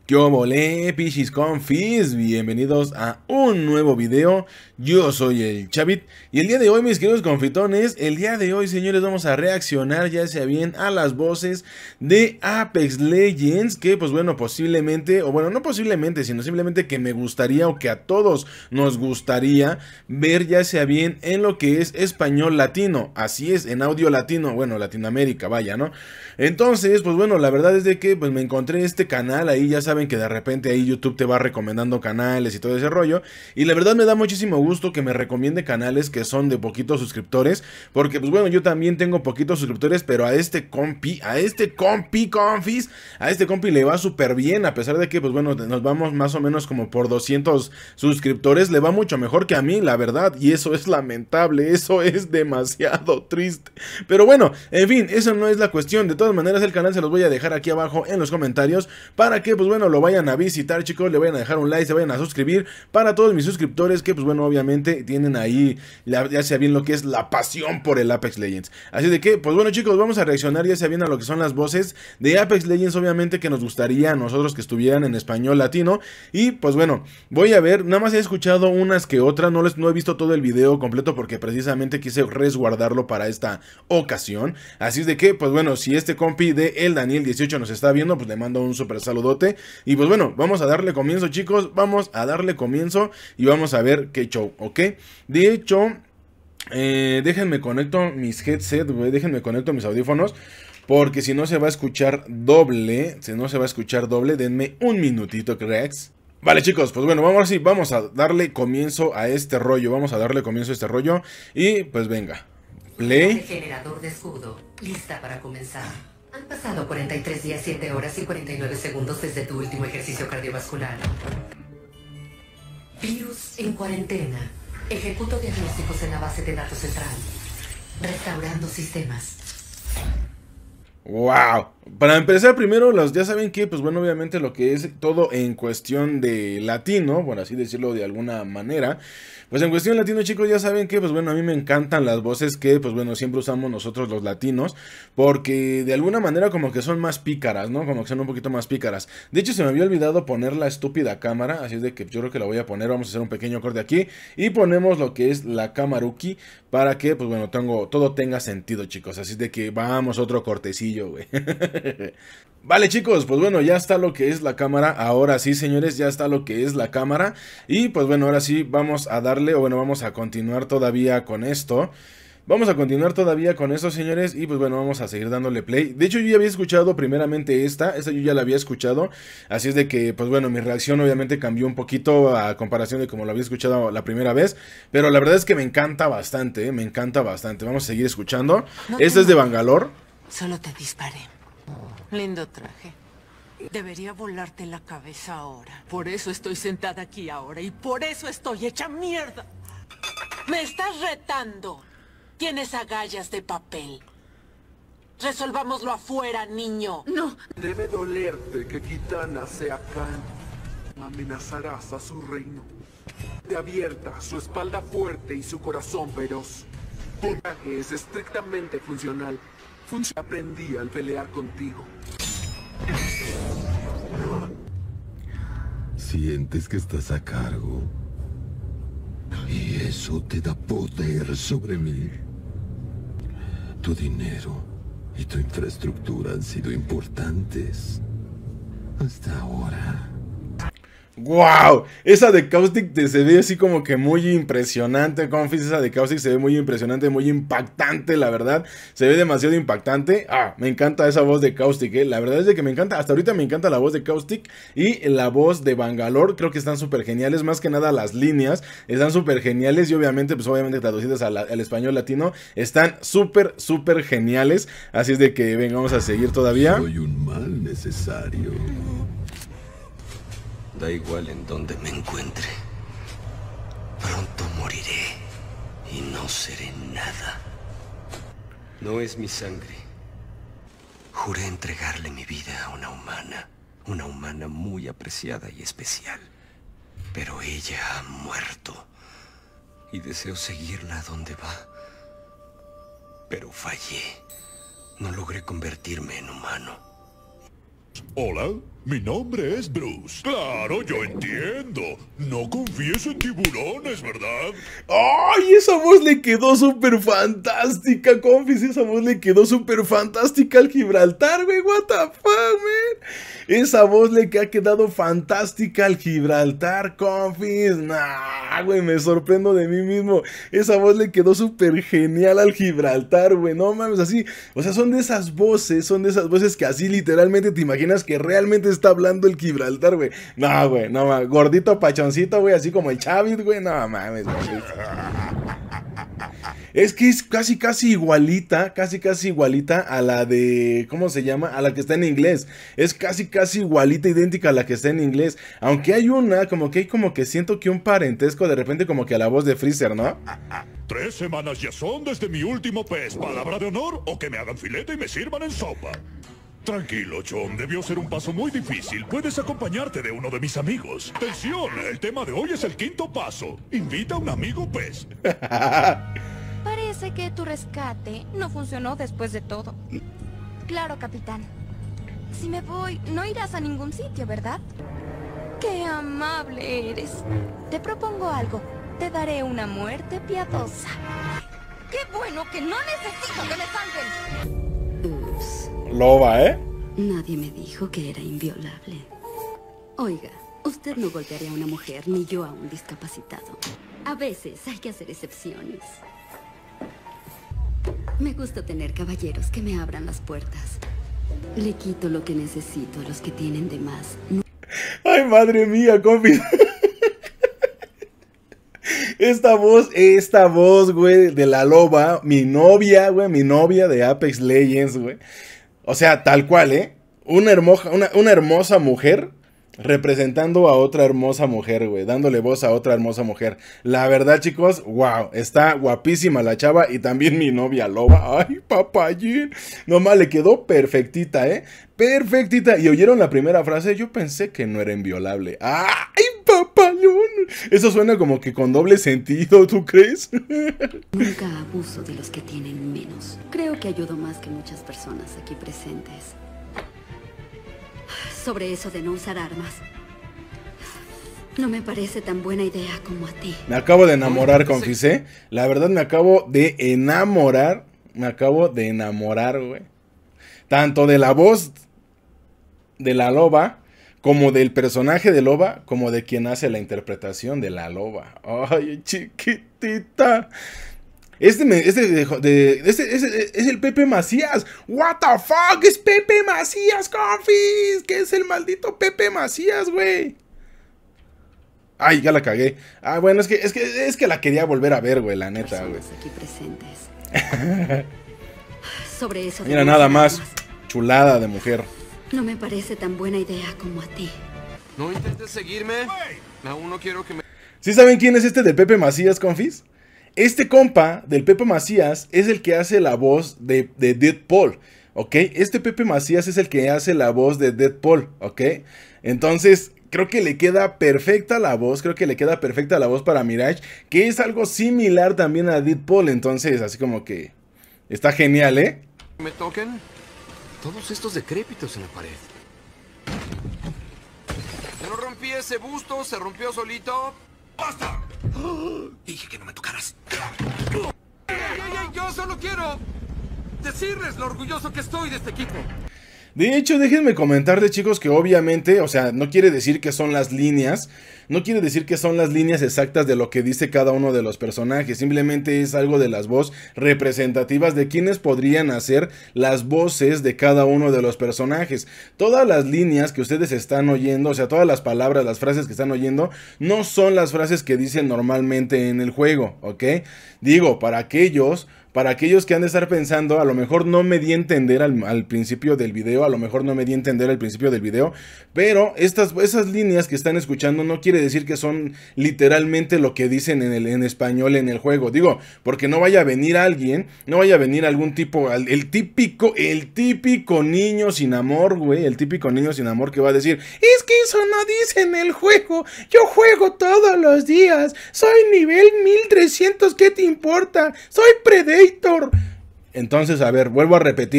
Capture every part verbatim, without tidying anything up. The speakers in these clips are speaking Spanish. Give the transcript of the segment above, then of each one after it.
¿Qué obole, pichis confis? Bienvenidos a un nuevo video. Yo soy el Chavit y el día de hoy, mis queridos confitones, el día de hoy, señores, vamos a reaccionar ya sea bien a las voces de Apex Legends, que pues bueno, posiblemente, o bueno, no posiblemente, sino simplemente que me gustaría o que a todos nos gustaría ver ya sea bien en lo que es español latino, así es, en audio latino, bueno, Latinoamérica, vaya, ¿no? Entonces, pues bueno, la verdad es de que pues me encontré este canal ahí, ya saben que de repente ahí YouTube te va recomendando canales y todo ese rollo, y la verdad me da muchísimo gusto que me recomiende canales que son de poquitos suscriptores, porque pues bueno, yo también tengo poquitos suscriptores, pero a este compi, a este compi confis, a este compi le va súper bien, a pesar de que pues bueno, nos vamos más o menos como por doscientos suscriptores, le va mucho mejor que a mí, la verdad, y eso es lamentable, eso es demasiado triste, pero bueno, en fin, eso no es la cuestión. De todas maneras, el canal se los voy a dejar aquí abajo en los comentarios para que pues bueno, lo vayan a visitar, chicos, le vayan a dejar un like, se vayan a suscribir, para todos mis suscriptores que pues bueno, obviamente tienen ahí la, ya sea bien lo que es la pasión por el Apex Legends. Así de que, pues bueno, chicos, vamos a reaccionar ya sea bien a lo que son las voces de Apex Legends, obviamente que nos gustaría a nosotros que estuvieran en español latino. Y pues bueno, voy a ver, nada más he escuchado unas que otras, no, les, no he visto todo el video completo porque precisamente quise resguardarlo para esta ocasión. Así es de que, pues bueno, si este compi de el Daniel dieciocho nos está viendo, pues le mando un super saludote. Y pues bueno, vamos a darle comienzo, chicos, vamos a darle comienzo y vamos a ver qué show, ¿ok? De hecho, eh, déjenme conecto mis headset, güey, déjenme conecto mis audífonos, porque si no se va a escuchar doble, si no se va a escuchar doble, denme un minutito, cracks. Vale, chicos, pues bueno, vamos así, vamos a darle comienzo a este rollo, vamos a darle comienzo a este rollo y pues venga. Play. Generador de escudo, lista para comenzar. Han pasado cuarenta y tres días, siete horas y cuarenta y nueve segundos desde tu último ejercicio cardiovascular. Virus en cuarentena. Ejecuto diagnósticos en la base de datos central. Restaurando sistemas. Wow, para empezar primero, los ya saben que, pues bueno, obviamente lo que es todo en cuestión de latino, por así decirlo de alguna manera, pues en cuestión latino, chicos, ya saben que, pues bueno, a mí me encantan las voces que, pues bueno, siempre usamos nosotros los latinos, porque de alguna manera como que son más pícaras, ¿no? Como que son un poquito más pícaras. De hecho, se me había olvidado poner la estúpida cámara, así es de que yo creo que la voy a poner, vamos a hacer un pequeño corte aquí, y ponemos lo que es la Camaruki, para que, pues bueno, tengo, todo tenga sentido, chicos, así es de que vamos otro cortecillo, güey. Vale, chicos, pues bueno, ya está lo que es la cámara. Ahora sí, señores, ya está lo que es la cámara. Y pues bueno, ahora sí vamos a darle, o bueno, vamos a continuar todavía con esto. Vamos a continuar todavía con eso, señores, y pues bueno, vamos a seguir dándole play. De hecho, yo ya había escuchado primeramente esta, esta yo ya la había escuchado, así es de que, pues bueno, mi reacción obviamente cambió un poquito a comparación de como lo había escuchado la primera vez, pero la verdad es que me encanta bastante, ¿eh? Me encanta bastante. Vamos a seguir escuchando. No Este es de mates. Bangalore. Solo te disparé. Lindo traje. Debería volarte la cabeza ahora. Por eso estoy sentada aquí ahora y por eso estoy hecha mierda. Me estás retando. Tienes agallas de papel. Resolvámoslo afuera, niño. No. Debe dolerte que Kitana sea Khan. Amenazarás a su reino. De abierta, su espalda fuerte y su corazón feroz. Tu traje es estrictamente funcional. Func- Aprendí al pelear contigo. Sientes que estás a cargo. Y eso te da poder sobre mí. Tu dinero y tu infraestructura han sido importantes. Hasta ahora. ¡Wow! Esa de Caustic te se ve así como que muy impresionante, confis. Esa de Caustic se ve muy impresionante, muy impactante, la verdad. Se ve demasiado impactante. Ah, me encanta esa voz de Caustic, eh. La verdad es de que me encanta, hasta ahorita me encanta la voz de Caustic y la voz de Bangalore. Creo que están súper geniales, más que nada las líneas están súper geniales y obviamente, pues obviamente traducidas al, al español latino, están súper, súper geniales. Así es de que, venga, vamos a seguir todavía. Soy un mal necesario. Da igual en donde me encuentre. Pronto moriré y no seré nada. No es mi sangre. Juré entregarle mi vida a una humana. Una humana muy apreciada y especial. Pero ella ha muerto. Y deseo seguirla a donde va. Pero fallé. No logré convertirme en humano. Hola, Mi nombre es Bruce. Claro, yo entiendo. No confíes en tiburones, ¿verdad? ¡Ay! Esa voz le quedó súper fantástica, confis. Esa voz le quedó súper fantástica al Gibraltar, güey. What the fuck, man. Esa voz le ha quedado fantástica al Gibraltar, confis. Nah, güey, me sorprendo de mí mismo. Esa voz le quedó súper genial al Gibraltar, güey. No mames, así. O sea, son de esas voces, son de esas voces que así literalmente te imaginas que realmente está hablando el Gibraltar, güey. No, güey, no mames. Gordito, pachoncito, güey, así como el Chavit, güey. No mames, güey. Es que es casi, casi igualita, casi, casi igualita a la de, ¿cómo se llama? A la que está en inglés. Es casi, casi igualita, idéntica a la que está en inglés. Aunque hay una, como que hay como que siento que un parentesco de repente como que a la voz de Freezer, ¿no? Tres semanas ya son desde mi último pez. ¿Palabra de honor o que me hagan filete y me sirvan en sopa? Tranquilo, John. Debió ser un paso muy difícil. Puedes acompañarte de uno de mis amigos. Atención, el tema de hoy es el quinto paso. Invita a un amigo pez. Parece que tu rescate no funcionó después de todo. Claro, capitán. Si me voy, no irás a ningún sitio, ¿verdad? ¡Qué amable eres! Te propongo algo. Te daré una muerte piadosa. ¡Qué bueno que no necesito que me salven! Ups. Loba, ¿eh? Nadie me dijo que era inviolable. Oiga, usted no golpearía a una mujer ni yo a un discapacitado. A veces hay que hacer excepciones. Me gusta tener caballeros que me abran las puertas. Le quito lo que necesito a los que tienen de más. No... Ay, madre mía, compi. Esta voz, esta voz, güey, de la loba, mi novia, güey, mi novia de Apex Legends, güey. O sea, tal cual, ¿eh? Una hermosa, una, una hermosa mujer representando a otra hermosa mujer, güey. Dándole voz a otra hermosa mujer. La verdad, chicos, wow. Está guapísima la chava y también mi novia loba. Ay, papayín. Nomás le quedó perfectita, ¿eh? Perfectita. Y oyeron la primera frase. Yo pensé que no era inviolable. Ay, papayón. Eso suena como que con doble sentido, ¿tú crees? Nunca abuso de los que tienen menos. Creo que ayudo más que muchas personas aquí presentes. Sobre eso de no usar armas. No me parece tan buena idea como a ti. Me acabo de enamorar, confisé. La verdad me acabo de enamorar. Me acabo de enamorar, güey. Tanto de la voz de la loba, como del personaje de loba, como de quien hace la interpretación de la loba. Ay, chiquitita. Este, me, este, de, de, este, este es el Pepe Macías. What the fuck, es Pepe Macías, confis. ¿Qué es el maldito Pepe Macías, güey? Ay, ya la cagué. Ah, bueno, es que, es que, es que la quería volver a ver, güey, la neta, güey. Aquí presentes. Sobre eso. Mira, nada más. Chulada de mujer. No me parece tan buena idea como a ti. No intentes seguirme. Aún no quiero que me... ¿Sí saben quién es este del Pepe Macías, confis? Este compa del Pepe Macías es el que hace la voz de, de Deadpool, ¿ok? Este Pepe Macías es el que hace la voz de Deadpool, ¿ok? Entonces, creo que le queda perfecta la voz, creo que le queda perfecta la voz para Mirage, que es algo similar también a Deadpool, entonces, así como que está genial, ¿eh? ¿Me toquen? Todos estos decrépitos en la pared. ¿Se no rompí ese busto? ¿Se rompió solito? ¡Basta! Dije que no me tocaras. ¡Ey, ey, ey! Yo solo quiero decirles lo orgulloso que estoy de este equipo. De hecho, déjenme comentarles, chicos, que obviamente, o sea, no quiere decir que son las líneas, no quiere decir que son las líneas exactas de lo que dice cada uno de los personajes, simplemente es algo de las voces representativas de quienes podrían hacer las voces de cada uno de los personajes. Todas las líneas que ustedes están oyendo, o sea, todas las palabras, las frases que están oyendo, no son las frases que dicen normalmente en el juego, ¿ok? Digo, para aquellos... Para aquellos que han de estar pensando, a lo mejor no me di a entender al, al principio del video, a lo mejor no me di a entender al principio del video, pero estas, esas líneas que están escuchando no quiere decir que son literalmente lo que dicen en, el, en español en el juego. Digo, porque no vaya a venir alguien, no vaya a venir algún tipo, el, el típico, el típico niño sin amor, güey, el típico niño sin amor que va a decir, es que eso no dice en el juego, yo juego todos los días, soy nivel mil trescientos, ¿qué te importa? Soy Predator. Entonces, a ver, vuelvo a repetir.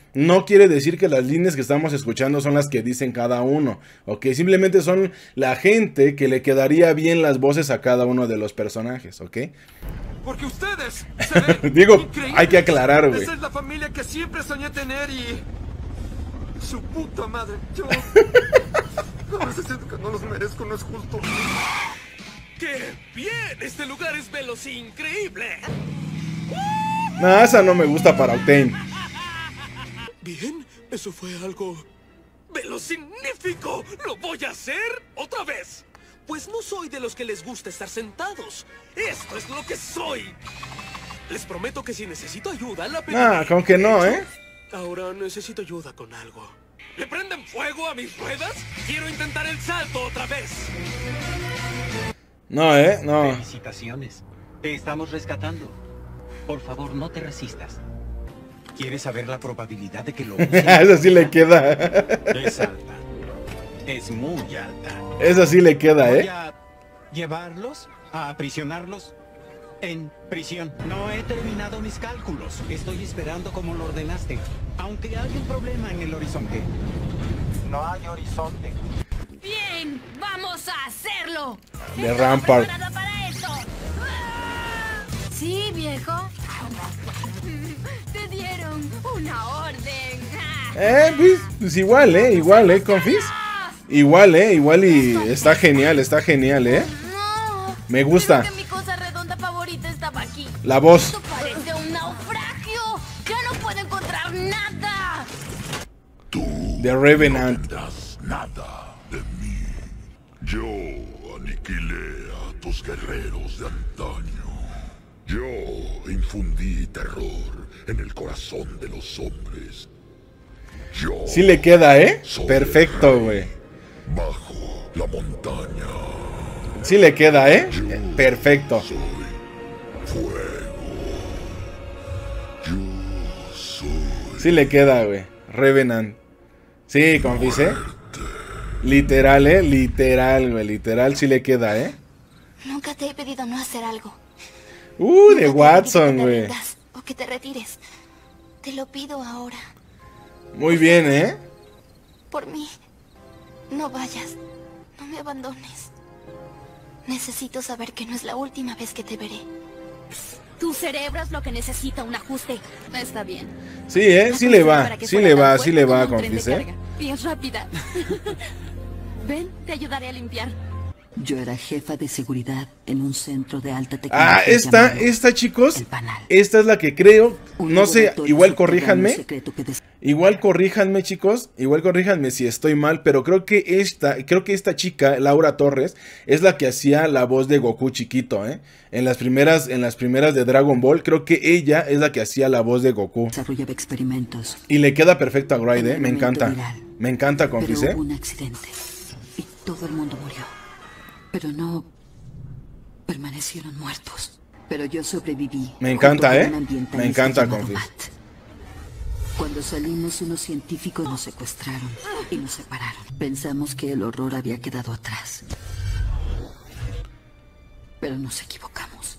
no quiere decir que las líneas que estamos escuchando son las que dicen cada uno, ¿ok? Simplemente son la gente que le quedaría bien las voces a cada uno de los personajes, ¿ok? Porque ustedes se ven Digo, increíbles. hay que aclarar, güey. Esa es la familia que siempre soñé tener y... Su puta madre, yo... A veces siento que no los merezco, no es justo. ¡Qué bien! Este lugar es veloz increíble. No, esa no me gusta para Octane. Bien, eso fue algo velocignífico. ¿Lo voy a hacer otra vez? Pues no soy de los que les gusta estar sentados. Esto es lo que soy. Les prometo que si necesito ayuda, la pediré. Ah, con que no, ¿eh? Ahora necesito ayuda con algo. ¿Le prenden fuego a mis ruedas? Quiero intentar el salto otra vez. No, ¿eh? No. Felicitaciones. Te estamos rescatando. Por favor, no te resistas. ¿Quieres saber la probabilidad de que lo usen? Esa sí le queda. Es alta. Es muy alta. Esa sí le queda, Voy ¿eh? a llevarlos, a aprisionarlos en prisión. No he terminado mis cálculos. Estoy esperando como lo ordenaste. Aunque hay un problema en el horizonte. No hay horizonte. Bien, vamos a hacerlo. De Rampart. ¿Preparada para esto? Sí, viejo. Te dieron una orden. Eh, pues, pues igual, ¿eh? Igual, ¿eh? Confis. Igual, ¿eh? Igual y está genial, está genial, ¿eh? No. Me gusta. Creo que mi cosa redonda favorita estaba aquí. La voz. Esto parece un naufragio. Ya no puedo encontrar nada. The Revenant. No tendrás nada de mí. Yo aniquilé a tus guerreros de antaño. Yo infundí terror en el corazón de los hombres. Yo Sí le queda, ¿eh? soy Perfecto, el güey. rey bajo la montaña. Sí le queda, ¿eh? Perfecto. Soy fuego. Yo soy Sí le queda, güey. Revenant. Sí, confis, ¿eh? Literal, ¿eh? Literal, güey. Literal sí le queda, ¿eh? Nunca te he pedido no hacer algo. Uh, de Nunca te he Watson, pedido que te güey. rindas o que te retires. Te lo pido ahora. Muy bien, ¿eh? Por mí. No vayas. No me abandones. Necesito saber que no es la última vez que te veré. Tu cerebro es lo que necesita un ajuste. Está bien. Sí, ¿eh? Sí le va. Sí le va, sí le va, confis, ¿eh? Y es rápida. Ven, te ayudaré a limpiar. Yo era jefa de seguridad en un centro de alta tecnología. Ah, esta, llamado esta, chicos. El Panal. Esta es la que creo. Un No sé, laboratorio igual subterráneo corríjanme. secreto que des- Igual corríjanme, chicos. Igual corríjanme si estoy mal. Pero creo que esta, creo que esta chica, Laura Torres, es la que hacía la voz de Goku chiquito, ¿eh? En las primeras, en las primeras de Dragon Ball, creo que ella es la que hacía la voz de Goku. Desarrollaba experimentos. Y le queda perfecto a Gride, ¿eh? Me encanta. Viral. Me encanta, confis, Pero ¿eh? hubo un accidente y todo el mundo murió. Pero no permanecieron muertos. Pero yo sobreviví. Me encanta, junto ¿eh? con un ambientalista Me encanta, llamado confis. Matt. Cuando salimos, unos científicos nos secuestraron y nos separaron. Pensamos que el horror había quedado atrás. Pero nos equivocamos.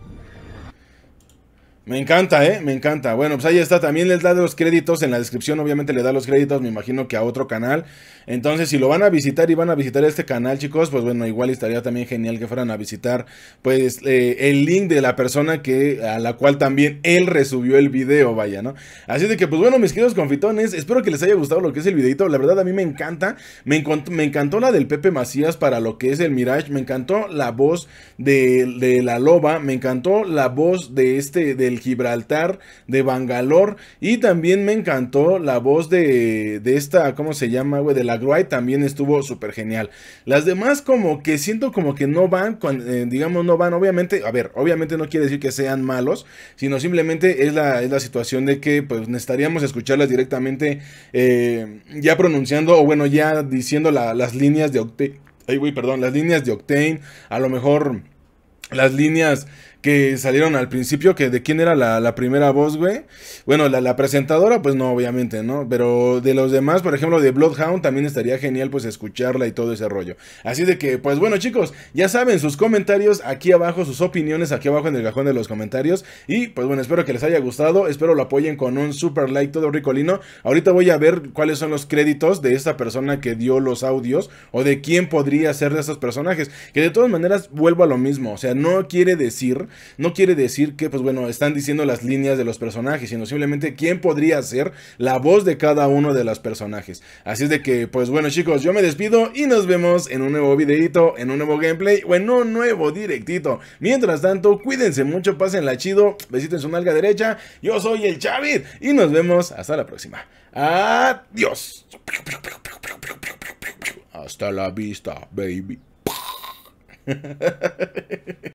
Me encanta, ¿eh? Me encanta. Bueno, pues ahí está. También les da los créditos en la descripción. Obviamente le da los créditos, me imagino que a otro canal. Entonces, si lo van a visitar y van a visitar este canal, chicos, pues bueno, igual estaría también genial que fueran a visitar, pues, eh, el link de la persona que a la cual también él resubió el video, vaya, ¿no? Así de que, pues bueno, mis queridos confitones, espero que les haya gustado lo que es el videito. La verdad, a mí me encanta. Me, encont- me encantó la del Pepe Macías para lo que es el Mirage. Me encantó la voz de, de la loba. Me encantó la voz de este, del Gibraltar, de Bangalore. Y también me encantó la voz de, de esta, ¿cómo se llama, güey? De la Gruy, también estuvo súper genial. Las demás como que siento como que no van, con, eh, digamos no van, obviamente, a ver, obviamente no quiere decir que sean malos, sino simplemente es la, es la situación de que pues necesitaríamos escucharlas directamente eh, ya pronunciando, o bueno, ya diciendo la, las líneas de Octane, ay güey, perdón, las líneas de Octane, a lo mejor las líneas que salieron al principio, que de quién era la, la primera voz, güey. Bueno, la, la presentadora, pues no, obviamente, ¿no? Pero de los demás, por ejemplo, de Bloodhound, también estaría genial, pues, escucharla y todo ese rollo. Así de que, pues, bueno, chicos, ya saben, sus comentarios aquí abajo, sus opiniones aquí abajo en el cajón de los comentarios. Y, pues, bueno, espero que les haya gustado, espero lo apoyen con un super like todo ricolino. Ahorita voy a ver cuáles son los créditos de esta persona que dio los audios, o de quién podría ser de estos personajes. Que de todas maneras, vuelvo a lo mismo, o sea, no quiere decir, no quiere decir que, pues, bueno, están diciendo las líneas de los personajes, sino simplemente quién podría ser la voz de cada uno de los personajes. Así es de que, pues bueno, chicos, yo me despido y nos vemos en un nuevo videito, en un nuevo gameplay o en un nuevo directito. Mientras tanto, cuídense mucho, pásenla chido, besito en su nalga derecha. Yo soy el Chavit y nos vemos hasta la próxima. Adiós. Hasta la vista, baby.